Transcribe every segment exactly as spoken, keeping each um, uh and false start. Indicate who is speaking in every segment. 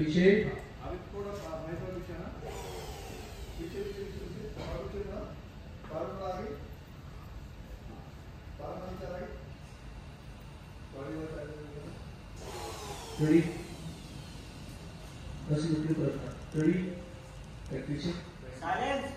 Speaker 1: पीछे
Speaker 2: अभी थोड़ा मैं थोड़ा पीछे ना पीछे पीछे पीछे और पीछे ना बार बार आगे बार बार नीचे आगे थोड़ी बार आगे
Speaker 1: रेडी बस ऊपर पर रखना रेडी बैक पीछे
Speaker 3: silence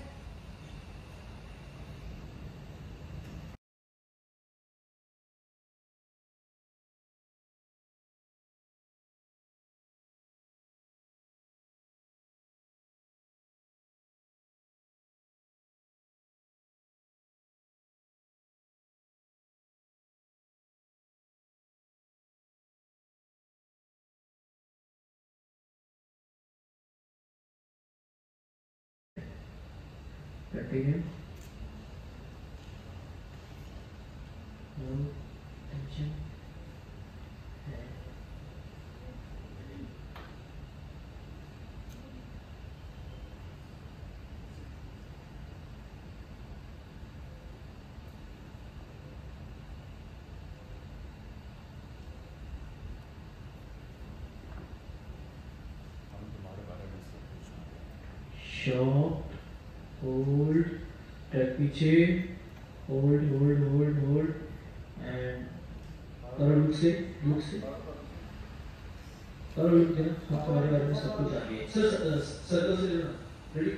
Speaker 1: Continue. No tension. Short, hold, tap पीछे, hold, hold, hold, hold, and करो look से, look से, करो look देना, हम तुम्हारे बारे में सब कुछ जानिए। सर, सर्कल से लेना, ready?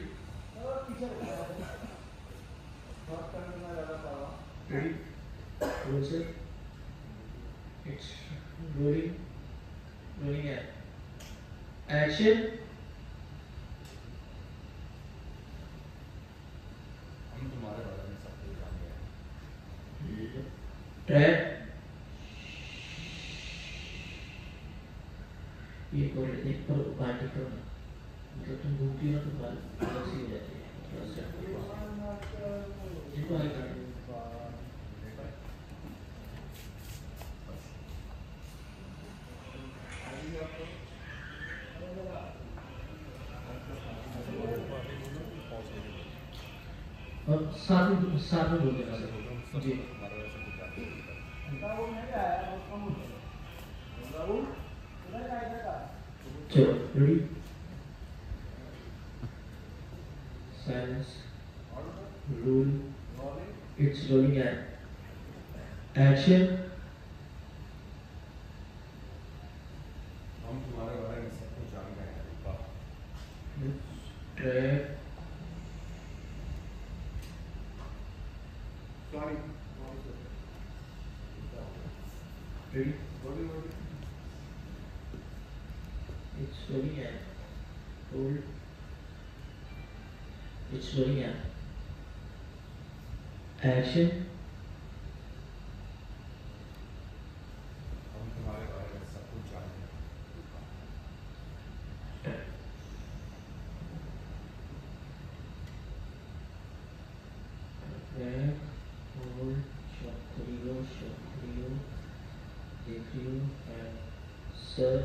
Speaker 1: Ready? Roll sir. It's rolling, rolling and action.
Speaker 2: तुम्हारे बारे में सब कुछ जान गए
Speaker 1: ट्रैप ये कर एक पर पार्टी करना मतलब तुम घूमती हो तो बाल ऐसी हो जाती है थोड़ा सा जिनको आगे काटो और साथ में साथ में बोल देना सर जी चलो ready silence roll it's rolling and action
Speaker 2: हम तुम्हारे बारे में सब कुछ जान गए हैं
Speaker 1: trap
Speaker 2: sorry
Speaker 1: ready
Speaker 2: body body
Speaker 1: it's rolling and hold it's rolling and action
Speaker 2: हम तुम्हारे बारे में सब कुछ जान गए
Speaker 1: back hold shot trio shot trio देख रही हूँ and sir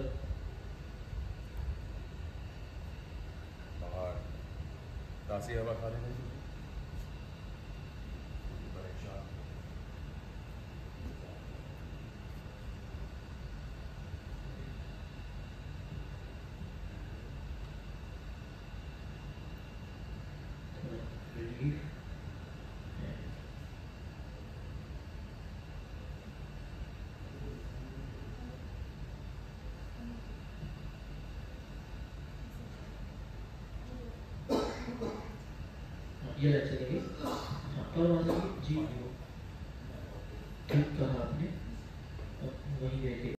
Speaker 2: बाहर ताज़ी हवा खाने में परेशान
Speaker 1: relief ये लाइट चलेगी हाँ और वहाँ से जी ठीक कहा आपने अब वहीं गए थे